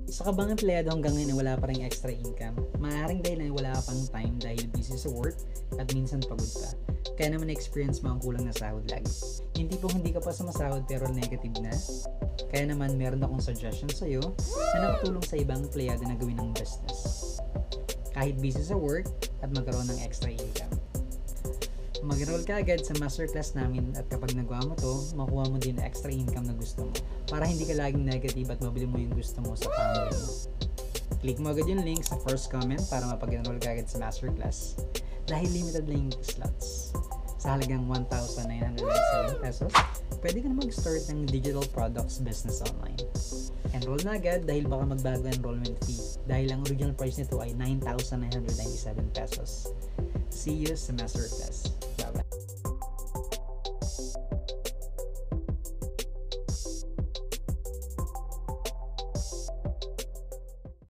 Isa ka bang empleyado hanggang ngayon na wala pa ring extra income? Maaaring dahil na wala ka pang time dahil busy sa work at minsan pagod ka. Kaya naman experience mo ang kulang na sahod lagi. Yung tipong hindi ka pa sumasahod pero negative na. Kaya naman meron akong suggestion sa iyo na nakatulong sa ibang empleyado na gawin ng business. Kahit busy sa work at magkaroon ng extra income. Mag-enroll ka agad sa masterclass namin at kapag nagawa mo to, makuha mo din extra income na gusto mo para hindi ka laging negative at mabili mo yung gusto mo sa family mo. Click mo agad yung link sa first comment para mapag-enroll ka agad sa masterclass dahil limited lang yung slots. Sa halagang 1,997 pesos, pwede ka na mag-start ng digital products business online. Enroll na agad dahil baka magbago enrollment fee dahil ang original price nito ay 9,997 pesos. See you sa masterclass.